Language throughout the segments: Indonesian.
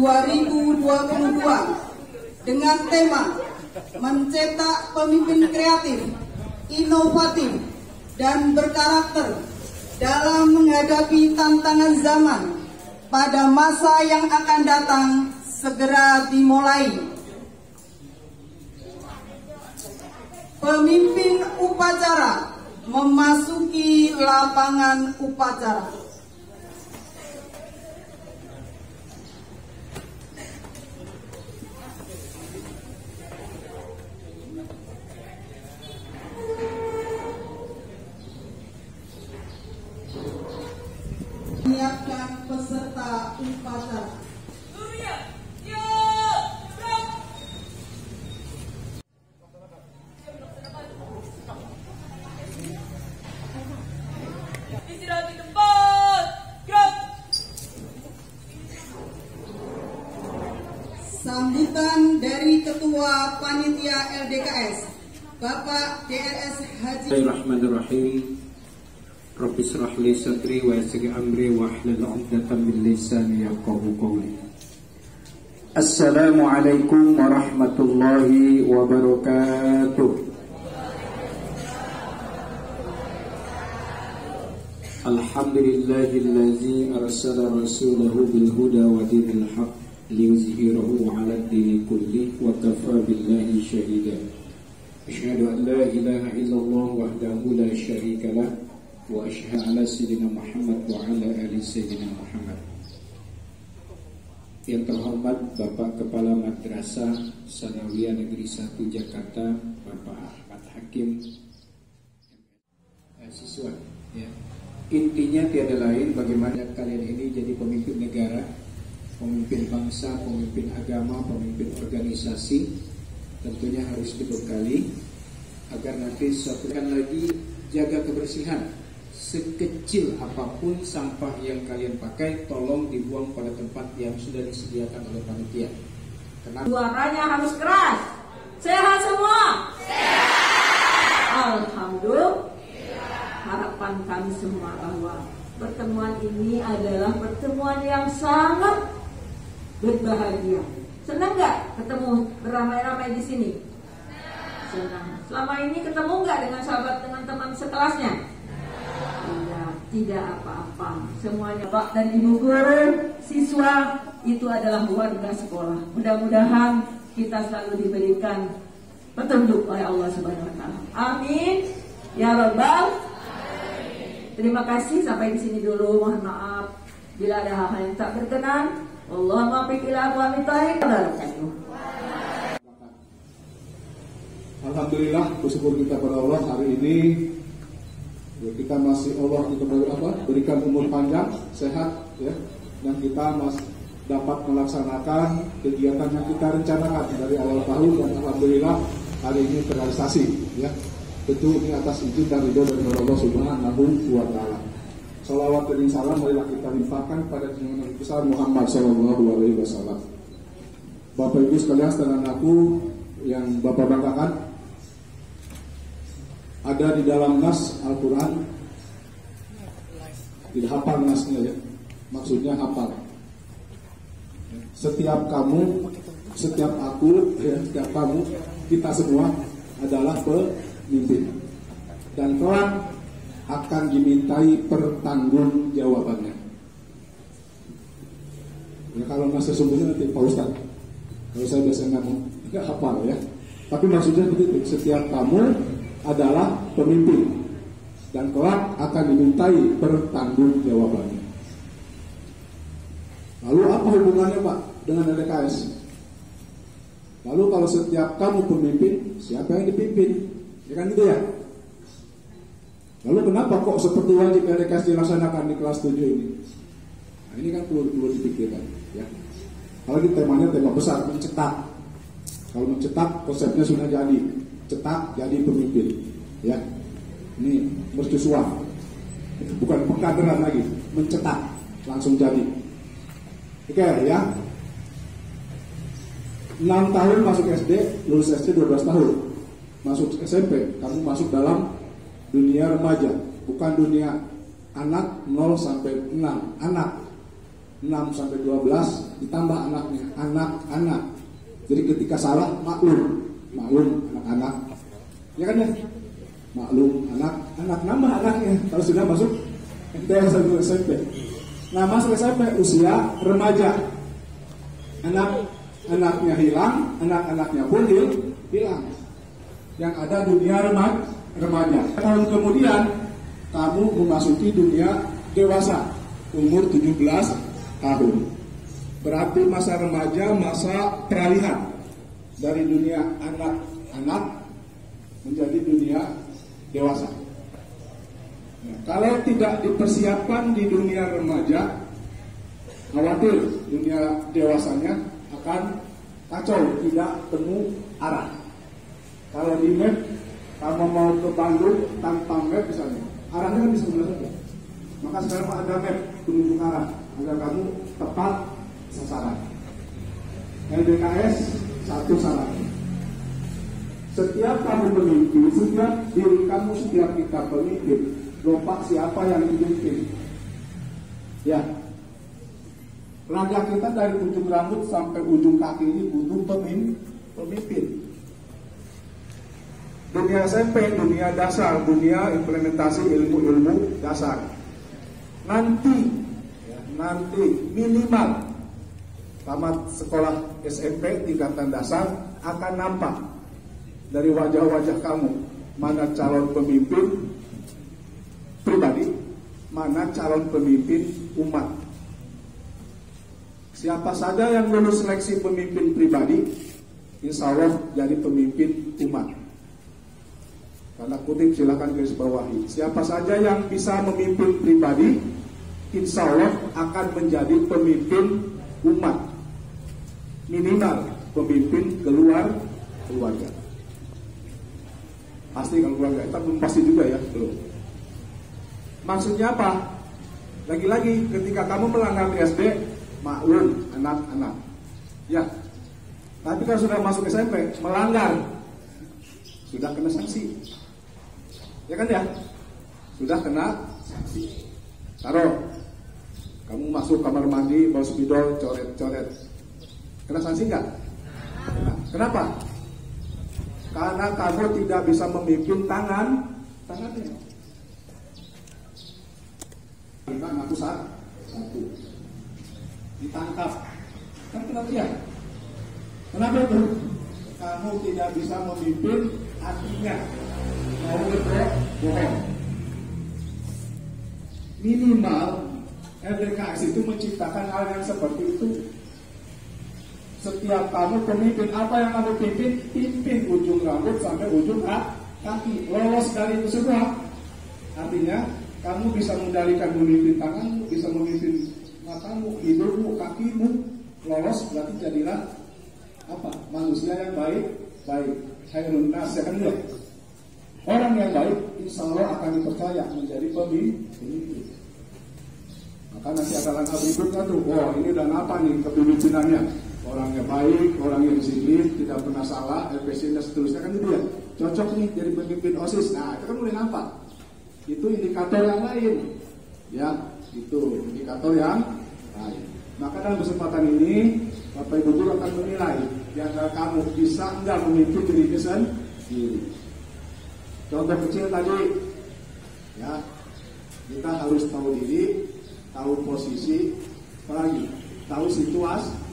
2022 dengan tema mencetak pemimpin kreatif, inovatif, dan berkarakter dalam menghadapi tantangan zaman pada masa yang akan datang segera dimulai. Pemimpin upacara memasuki lapangan upacara. Menyiapkan peserta upacara. Istirahat di tempat. Sambutan dari Ketua Panitia LDKS, Bapak DRS Haji. Bismillahirrahmanirrahim. Rabbi shrah li sadri wa yassir li amri wahlul 'uqdatam min lisani yafqahu qawli. Assalamualaikum warahmatullahi wabarakatuh. Alhamdulillahillazi arsala rasulahu bil huda wa dinil haqq liyuzhirahu 'ala ad-dini kullihi wa kafa billahi shahida. Asyhadu an la ilaha illallah wahdahu la syarika lah wa asyhadu ala sayyidina Muhammad wa ala ali sayyidina Muhammad. Yang terhormat Bapak Kepala Madrasah Sanawiyah Negeri 1 Jakarta, Bapak Ahmad Hakim, siswa ya. Intinya tiada lain bagaimana kalian ini jadi pemimpin negara, pemimpin bangsa, pemimpin agama, pemimpin organisasi. Tentunya harus dibekali agar nanti suatu kan lagi jaga kebersihan. Sekecil apapun sampah yang kalian pakai, tolong dibuang pada tempat yang sudah disediakan oleh panitia. Kenapa? Suaranya harus keras. Sehat semua? Sehat. Alhamdulillah. Harapan kami semua bahwa pertemuan ini adalah pertemuan yang sangat berbahagia. Senang nggak ketemu beramai-ramai di sini? Senang. Selama ini ketemu nggak dengan sahabat, dengan teman sekelasnya? Tidak apa-apa. Semuanya Pak dan Ibu guru, siswa itu adalah warga sekolah. Mudah-mudahan kita selalu diberikan petunjuk oleh Allah Subhanahu wa taala. Amin. Ya Rabbal. Terima kasih, sampai di sini dulu. Mohon maaf bila ada hal-hal yang tak berkenan. Allahumma fiq ila aqwamit thahir. Alhamdulillah, bersyukur kita pada Allah hari ini kita masih Allah berikan umur panjang, sehat ya, dan kita masih dapat melaksanakan kegiatan yang kita rencanakan dari awal tahun, dan alhamdulillah hari ini terrealisasi ya. Tentu ini atas izin dan ridho dari Allah Subhanahu wa taala. Salawat dan salam marilah kita limpahkan pada junjungan Nabi besar Muhammad sallallahu alaihi wasallam. Bapak Ibu sekalian, saudara aku yang Bapak banggakan, ada di dalam nas Al-Quran, tidak hafal nasnya ya, maksudnya hafal. Setiap kamu, setiap aku, ya, setiap kamu, kita semua adalah pemimpin, dan kelak akan dimintai pertanggungjawabannya. Ya, kalau nas sesungguhnya nanti Pak Ustaz, kalau saya biasanya nggak hafal ya, tapi maksudnya begitu, setiap kamu adalah pemimpin dan kelak akan dimintai pertanggungjawabannya. Lalu apa hubungannya Pak dengan LDKS? Lalu kalau setiap kamu pemimpin, siapa yang dipimpin? Ya kan gitu ya. Lalu kenapa kok seperti wajib LDKS dilaksanakan di kelas 7 ini? Nah, ini kan perlu dipikirkan ya. Kalau di temanya tema besar, mencetak. Kalau mencetak, konsepnya sudah jadi. Cetak jadi pemimpin ya. Ini mercusuar, bukan pengkaderan lagi, mencetak langsung jadi. Oke ya. 6 tahun masuk SD, lulus SD 12 tahun. Masuk SMP, kamu masuk dalam dunia remaja, bukan dunia anak 0 sampai 6. Anak 6 sampai 12 ditambah anaknya, anak-anak. Jadi ketika salah maklum anak-anak. Ya kan ya? Maklum anak-anak, nambah anaknya kalau sudah masuk MTS atau SMP. Nah, masuk SMP usia remaja. Anak-anaknya hilang, anak-anaknya pun hilang. Yang ada dunia remaja. Tahun kemudian kamu memasuki dunia dewasa, umur 17 tahun. Berarti masa remaja, masa peralihan dari dunia anak-anak menjadi dunia dewasa. Nah, kalau tidak dipersiapkan di dunia remaja, khawatir dunia dewasanya akan kacau, tidak temu arah. Kalau di map, kamu mau ke Bandung tanpa map misalnya, arahnya kan bisa saja. Maka sekarang ada map penunjuk arah agar kamu tepat sasaran. LDKS satu saran. Setiap kamu pemimpin, setiap diri kamu, setiap kita pemimpin, lupa siapa yang dipimpin. Ya, langkah kita dari ujung rambut sampai ujung kaki ini butuh pemimpin. Dunia SMP, dunia dasar, dunia implementasi ilmu-ilmu dasar. Nanti minimal tamat sekolah SMP tingkatan dasar akan nampak dari wajah-wajah kamu mana calon pemimpin pribadi, mana calon pemimpin umat. Siapa saja yang lulus seleksi pemimpin pribadi, insya Allah jadi pemimpin umat. Tanda kutip silakan garis bawahi. Siapa saja yang bisa memimpin pribadi, insya Allah akan menjadi pemimpin umat. Minimal pemimpin keluarga. Pasti kalau keluarga, itu belum pasti juga ya, belum. Maksudnya apa? Lagi-lagi ketika kamu melanggar di SD, maklum anak-anak. Ya. Tapi kalau sudah masuk SMP, melanggar, sudah kena sanksi. Ya kan ya? Sudah kena sanksi. Taruh, kamu masuk kamar mandi, bawa spidol, coret-coret. Kena sanksi nggak? Nah, kenapa? Karena kamu tidak bisa memimpin tangannya. Kita ngaku satu. Ditangkap. Kan kenapa ya? Kenapa itu? Kamu tidak bisa memimpin hatinya. Mau bohong. Minimal LDKS itu menciptakan hal yang seperti itu. Setiap kamu pemimpin, apa yang kamu pimpin ujung rambut sampai ujung kaki. Lolos dari itu semua. Artinya kamu bisa mengendalikan memimpin tanganmu, bisa memimpin matamu, hidungmu, kakimu. Lolos berarti jadilah apa? Manusia yang baik. Khairun nas, ya kan? Orang yang baik insya Allah akan dipercaya menjadi pemimpin. Maka nanti ada langkah berikutnya tuh. Wah, ini dan apa nih kepemimpinannya? Orangnya baik, orangnya disiplin, tidak pernah salah, efisien dan seterusnya, kan itu ya. Cocok nih jadi pemimpin OSIS. Nah, itu kan mulai nampak. Itu indikator yang lain. Ya, itu indikator yang lain. Maka dalam kesempatan ini Bapak Ibu Guru akan menilai di antara kamu bisa enggak memimpin dirinya sendiri. Contoh kecil tadi, ya, kita harus tahu diri, tahu posisi, apalagi tahu situasi.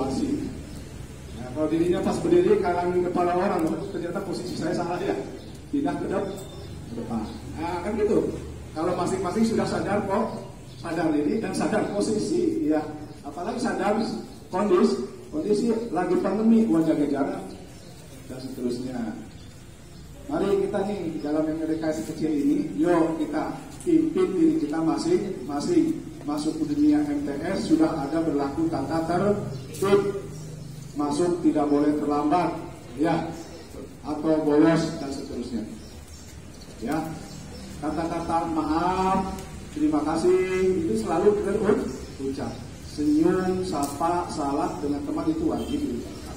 Nah, kalau dirinya pas berdiri kalangin kepala orang, ternyata posisi saya salah ya, pindah ke depan. Nah, kan gitu. Kalau masing-masing sudah sadar diri dan sadar posisi, ya, apalagi sadar kondisi lagi pandemi, jaga jarak dan seterusnya. Mari kita nih dalam yang LDKS kecil ini, yuk kita pimpin diri kita masing-masing. Masuk ke dunia MTS sudah ada berlaku tata tertib. Masuk tidak boleh terlambat, ya, atau bolos dan seterusnya. Ya, kata-kata maaf, terima kasih itu selalu terucap. Senyum, sapa, salam dengan teman itu wajib diucapkan.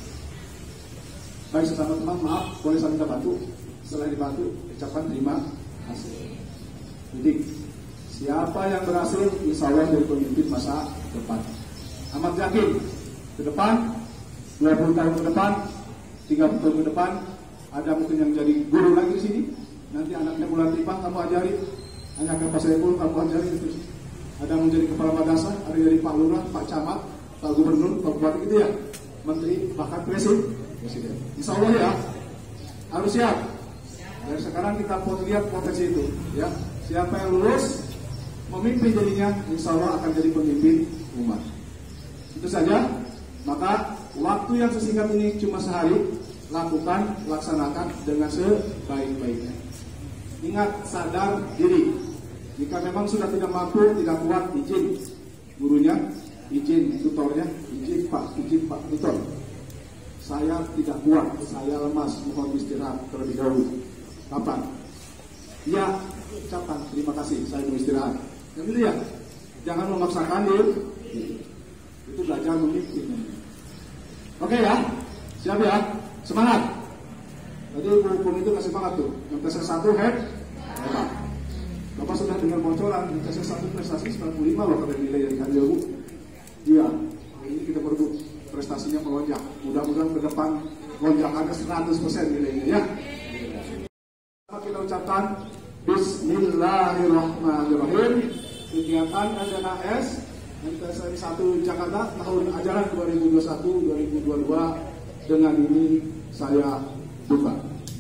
Baik sesama teman, maaf, boleh saya minta bantu. Setelah dibantu, ucapkan terima kasih. Jadi siapa yang berhasil, insya Allah jadi pemimpin masa depan. Amat yakin ke depan, 20 tahun ke depan, 30 tahun ke depan, ada mungkin yang jadi guru lagi di sini. Nanti anaknya Bulan Tipang kamu ajari, anaknya Pak Saiful kamu ajari terus. Ada yang menjadi kepala madrasah, ada yang jadi Pak Lurah, Pak Camat, Pak Gubernur, Pak Bupati gitu ya, Menteri, bahkan Presiden. Insya Allah ya, harus siap. Dari sekarang kita lihat potensi itu, ya. Siapa yang lulus, memimpin jadinya, insya Allah akan jadi pemimpin umat. Itu saja. Maka waktu yang sesingkat ini cuma sehari, lakukan, laksanakan dengan sebaik-baiknya. Ingat, sadar diri. Jika memang sudah tidak mampu, tidak kuat, izin gurunya, izin tutornya, izin Pak tutor. Saya tidak kuat, saya lemas, mohon istirahat terlebih dahulu. Kapan? Ya, ucapan terima kasih, saya mau istirahat. Yang itu ya, jangan memaksakan diri. Itu belajar memimpin. Oke ya, siap ya, semangat. Tadi hukum itu kasih semangat tuh. Yang tes 1 hebat. Bapak sudah dengar bocoran, tes 1 prestasi 95 loh pada nilai yang hari Bu. Iya, ini kita perlu prestasinya melonjak. Mudah-mudahan ke depan lonjakannya 100% nilainya ya. Kita ucapkan Bismillahirrahmanirrahim. Kegiatan NDNAS MTSN 1 Jakarta tahun ajaran 2021-2022 dengan ini saya buka.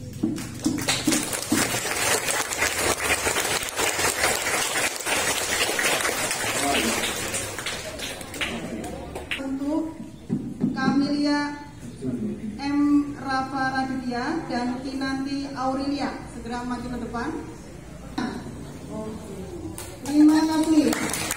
Untuk Kamilia M. Rafa Raditya dan Kinanti Aurelia segera maju ke depan. Terima kasih.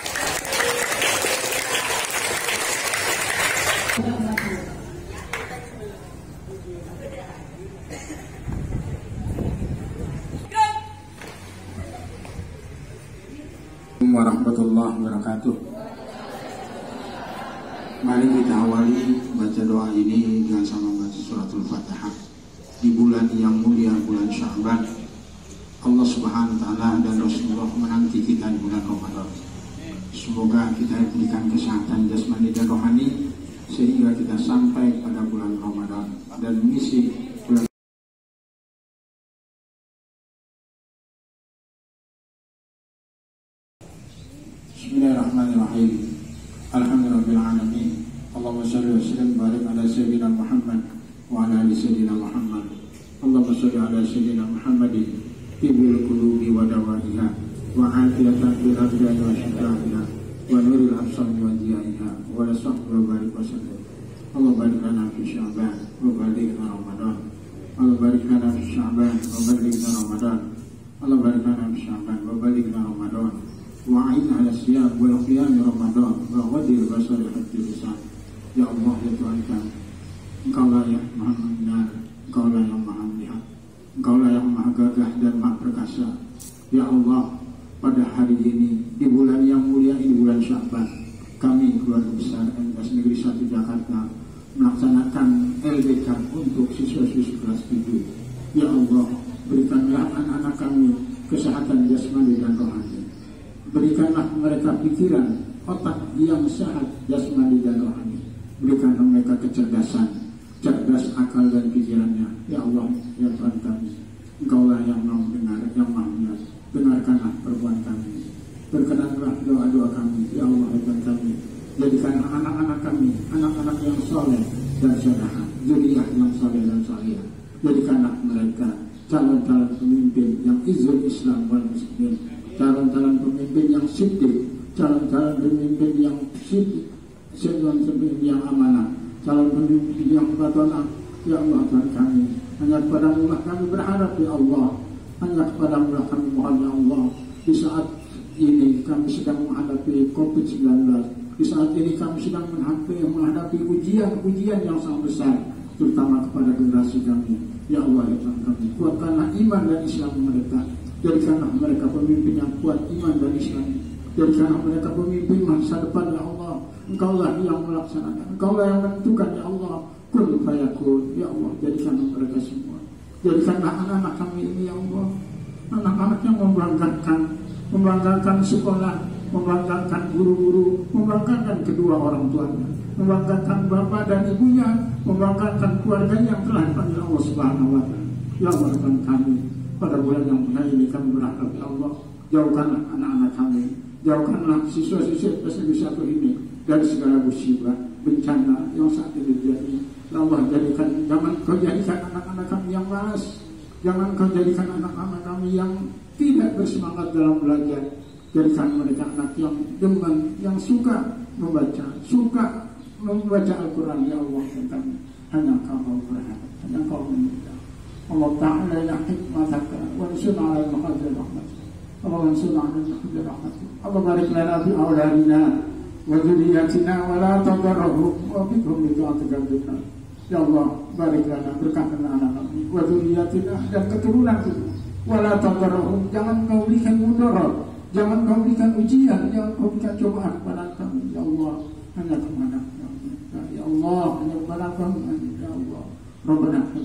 Warahmatullahi wabarakatuh. Mari kita awali baca doa ini dengan sama baca suratul Fatihah di bulan yang mulia, bulan Sya'ban. Allah Subhanahu wa taala dan Rasulullah menanti kita di bulan Ramadan. Semoga kita diberikan kesehatan jasmani dan rohani sehingga kita sampai pada bulan Ramadan dan mengisi bulan. Bismillahirrahmanirrahim. Alhamdulillahirabbil alamin. Allahumma shalli wa sallim barik ala sayyidina Muhammad wa ala ali sayyidina Muhammad. Allahumma shalli ala sayyidina Muhammadin tibul qulubi wa dawaiha wa afiyatan fil abdani wa shifa'iha wa nuril absari wa diyaiha wa la sahbi wa barik wa sallim. Allah barik lana fi Sya'ban wa barik lana Ramadan. Allah barik lana fi Sya'ban wa barik lana Ramadan. Allah barik lana fi Sya'ban wa barik lana Ramadan. Wa'in ala siyam wal qiyam Ramadan wa ghadir basari haqqi lisan. Ya Allah, ya Tuhan kami, Engkau lah yang maha mendengar, Engkau lah yang maha melihat, Engkau lah yang maha gagah dan maha perkasa. Ya Allah, pada hari ini di bulan yang mulia ini, bulan Sya'ban, kami keluarga besar MTS Negeri 1 Jakarta melaksanakan LDK untuk siswa-siswa kelas 7. Ya Allah, berikanlah anak-anak kami kesehatan jasmani dan rohani. Berikanlah mereka pikiran, otak yang sehat jasmani dan rohani. Berikanlah mereka kecerdasan, cerdas akal dan pikirannya. Ya Allah, ya Tuhan kami, Engkaulah yang mau dengar, yang mau melihat. Dengarkanlah perbuatan kami, berkenanlah doa-doa kami. Ya Allah, ya Tuhan kami, jadikanlah anak-anak kami anak-anak yang soleh dan soleha, zuriyah yang soleh dan solehah. Jadikanlah mereka calon-calon pemimpin yang izul Islam wal muslimin, calon-calon pemimpin yang siddiq, calon-calon pemimpin yang siddiq, calon pemimpin yang amanah, calon pemimpin yang batonah. Ya Allah, Tuhan kami, hanya kepadamu lah kami berharap. Ya Allah, hanya kepadamu lah kami mohon. Ya Allah, di saat ini kami sedang menghadapi COVID-19, di saat ini kami sedang menghadapi ujian-ujian yang sangat besar, terutama kepada generasi kami. Ya Allah, ya Tuhan kami, kuatkanlah iman dan Islam mereka. Jadikanlah mereka pemimpin yang kuat iman dan Islam. Jadikanlah mereka pemimpin masa depan. Ya Allah, Engkaulah yang melaksanakan, Engkaulah yang menentukan. Ya Allah, kun fayakun. Ya Allah, jadikanlah mereka semua. Jadikanlah anak-anak kami ini. Ya Allah, anak-anak yang membanggakan sekolah, membanggakan guru-guru, membanggakan kedua orang tuanya, membanggakan bapak dan ibunya, membanggakan keluarganya yang telah dipanggil Allah Subhanahu wa Ta'ala. Ya Allah Tuhan kami, pada bulan yang mulia ini kami berharap ya Allah, jauhkanlah anak-anak kami, jauhkanlah siswa-siswa SMP 1 ini dari segala musibah, bencana yang saat ini terjadi. Ya Allah, jangan kau jadikan anak-anak kami yang malas, jangan kau jadikan anak-anak kami yang tidak bersemangat dalam belajar. Jadikan mereka anak yang demen, yang suka membaca Al-Quran. Ya Allah, hanya kau berharap, hanya kau meminta. Allah Ta'ala ya hikmataka wa nusuna ala al-mahajir rahmatik. Allah nusuna ala al-mahajir rahmatik. Allah barik lana fi awladina wa dzurriyyatina wa la tadarruhum wa bikum bi ta'atika dunya. Ya Allah, barik lana, berkahkan anak kami wa dzurriyyatina, dan keturunan kami. Wa la tadarruhum, jangan kau berikan mudarat, jangan kau berikan ujian, jangan kau berikan cobaan kepada kami. Ya Allah, hanya kepada kami. Ya Allah, hanya kepada kami. Ya Allah, Rabbana